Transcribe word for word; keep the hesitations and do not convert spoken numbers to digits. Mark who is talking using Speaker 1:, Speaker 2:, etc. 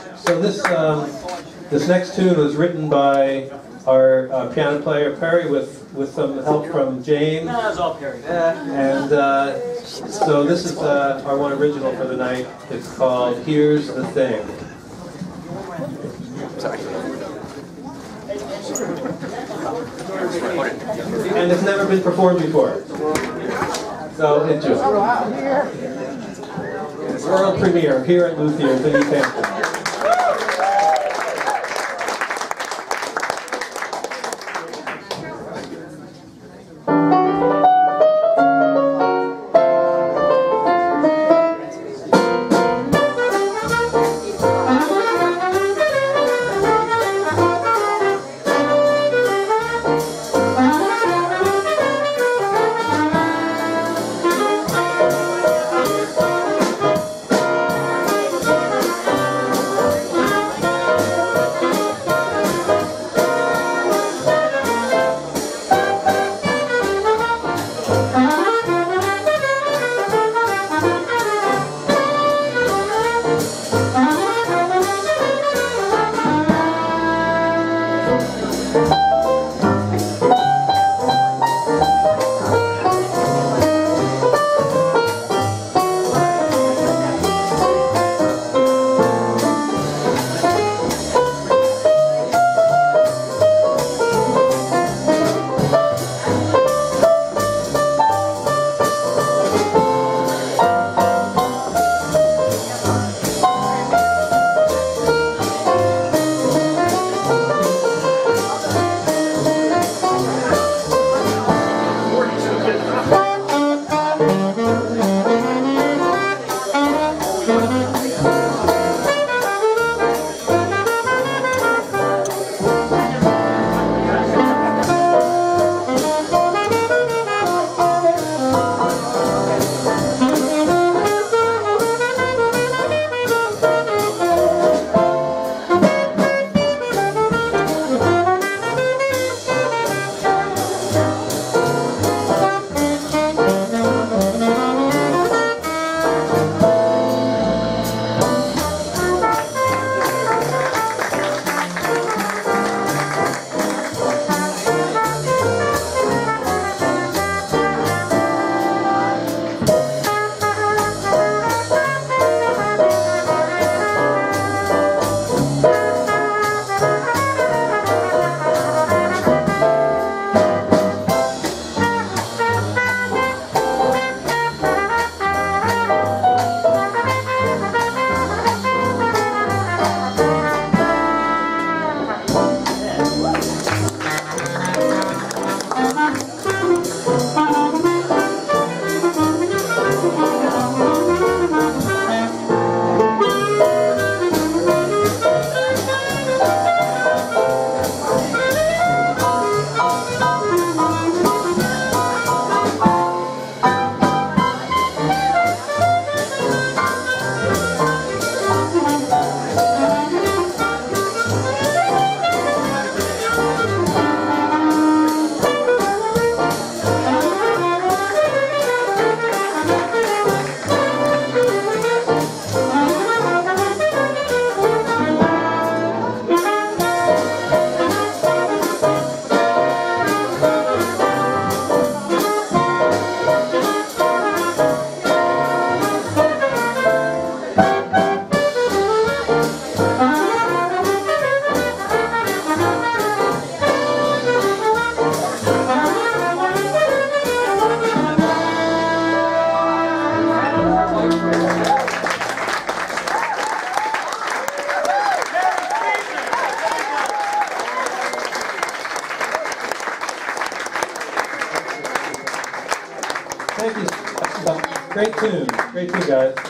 Speaker 1: So this um, this next tune was written by our uh, piano player Perry with with some help from James.
Speaker 2: No, it was all Perry.
Speaker 1: And uh, so this is uh, our one original for the night. It's called "Here's the Thing."
Speaker 3: Sorry.
Speaker 1: And it's never been performed before. So enjoy. World premiere here at Luthier's in East Hampton. Thank you. Great tune. Great tune, guys.